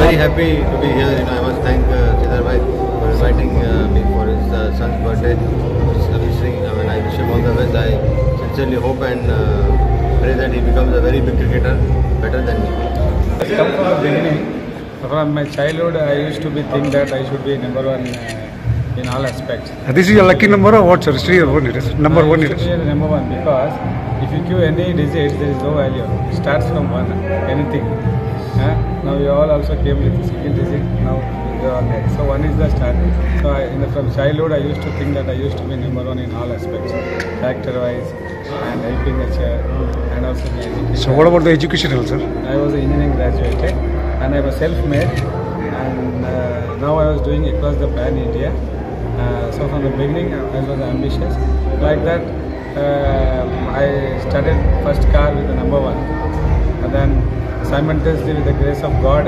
very happy to be here. I must thank Sridhar bhai for inviting me for his son's birthday. I wish him all the best. I sincerely hope and pray that he becomes a very big cricketer, better than me. It's come from the beginning. From my childhood, I used to think that I should be number one in all aspects. This is your lucky number or what, sir? Sridhar one it is. Number one it is. Number one, because if you give any digits, there is no value. It starts from one, anything. Now you all also came with the second digit. Now you are there. So one is the start. So from childhood, I used to think that I used to be number one in all aspects, character-wise and helping the chair, and also the education. So what about the educational, sir? I was an engineering graduate and I was self-made, and now I was doing across the pan India. So from the beginning, I was ambitious. Like that, I started first car with the number one, and then simultaneously with the grace of God,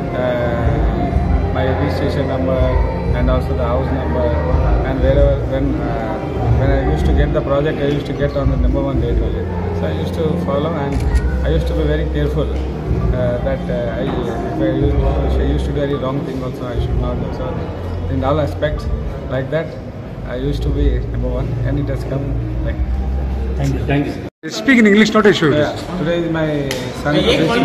my registration number and also the house number, and wherever when I used to get the project, I used to get on the number one date only. So I used to follow, and I used to be very careful that if I used to do any wrong thing also, I should not do. So in all aspects like that, I used to be number one, and it has come like. Thank you. Speak in English, not a issue. Yeah, today is my son's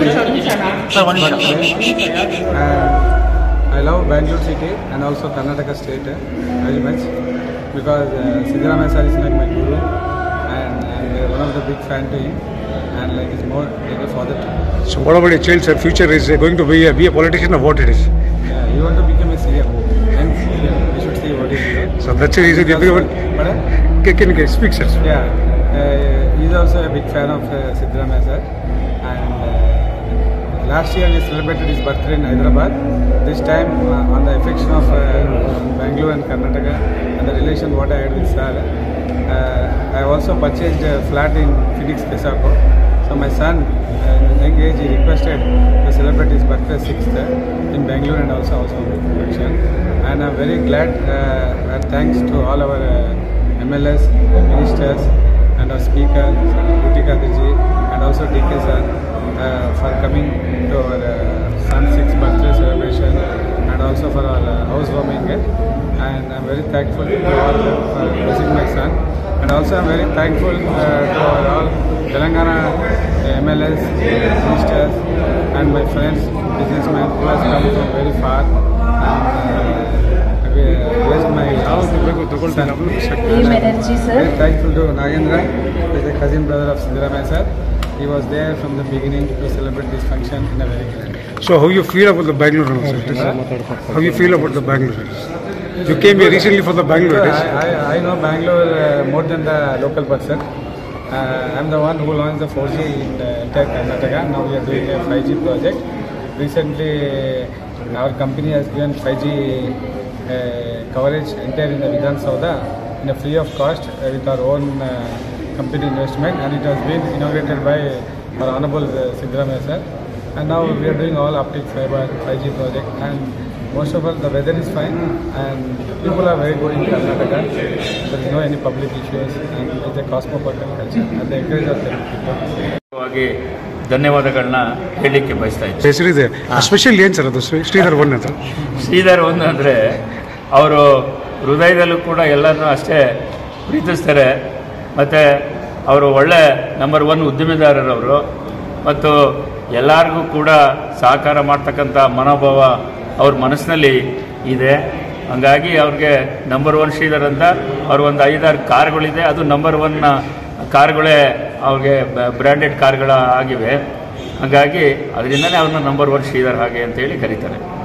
I love Bangalore city and also Karnataka state very much, because Siddaramaiah sir is like my guru, and I'm one of the big fan to him, and like he's more like a father to me. So what about your child, sir? Future is going to be a politician or what it is? Yeah, he want to become a CM, and we should see what he is. So that's the reason. Can you speak, sir? Yeah, he's also a big fan of Siddaramaiah sir, and last year he celebrated his birthday in Hyderabad. This time, on the affection of Bangalore and Karnataka and the relation what I had with sir, I also purchased a flat in Phoenix, Pesako. So my son, in young age, he requested to celebrate his birthday 6th in Bangalore and also function. And I'm very glad, and thanks to all our MLS, ministers, and our speaker, Rutika Diji, and also DK sir, for coming to our son's 6th birthday celebration, and also for our housewarming. And I'm very thankful to all of them for blessing my son. And also I'm very thankful to all Telangana MLS, ministers, and my friends, businessmen who has come from very far. And blessed my son. Very thankful to Nagendra, who is the cousin brother of Siddaramaiah sir. He was there from the beginning to celebrate this function in a very grand way. So how you feel about the Bangalore? How you feel about the Bangalore? You came here recently for the Bangalore. I know Bangalore more than the local person. I'm the one who launched the 4G in the entire Karnataka. Now we are doing a 5G project. Recently, our company has given 5G coverage entire in the Vidhan Saudha in a free of cost with our own company investment, and it has been inaugurated by our Honorable Siddaramaiah sir. And now we are doing all optic fiber 5G project, and most of all the weather is fine and people are very good in Karnataka. There is no any public issues, and it's a cosmopolitan culture, and they encourage our people. ಧನ್ಯವಾದಗಳನ್ನ ಹೇಳಲಿಕ್ಕೆ ಬಯಸ್ತಾ ಇದ್ದೀನಿ. ಹೆಸರಿದೆ special ಏನು sir ಅದು Sridhar one ಅಂತ? Sridhar one ಅಂದರೆ ಅವರು ಹೃದಯದಲ್ಲೂ ಕೂಡ ಎಲ್ಲರನ್ನೂ ಅಷ್ಟೇ ಪ್ರೀತಿಸ್ತಾರೆ, ಮತ್ತು ಅವರು ಒಳ್ಳೆ ನಂಬರ್ 1 ಉದ್ಯಮಿದಾರರವರು, ಮತ್ತು ಎಲ್ಲರಿಗೂ ಕೂಡ ಸಹಕಾರ ಮಾಡ್ತಕ್ಕಂಥ ಮನೋಭಾವ ಅವ್ರ ಮನಸ್ಸಿನಲ್ಲಿ ಇದೆ. ಹಂಗಾಗಿ ಅವ್ರಿಗೆ ನಂಬರ್ 1 ಶ್ರೀಧರ್ ಅಂತ ಅವ್ರ ಒಂದು 5-6 ಕಾರ್ಗಳಿದೆ, ಅದು ನಂಬರ್ 1 ಕಾರ್ಗಳೇ ಅವ್ರಿಗೆ ಬ್ರ್ಯಾಂಡೆಡ್ ಕಾರ್ಗಳ ಆಗಿವೆ. ಹಾಗಾಗಿ ಅದರಿಂದನೇ ಅವ್ರನ್ನ ನಂಬರ್ 1 ಶ್ರೀಧರ್ ಹಾಗೆ ಅಂತೇಳಿ ಕರೀತಾರೆ.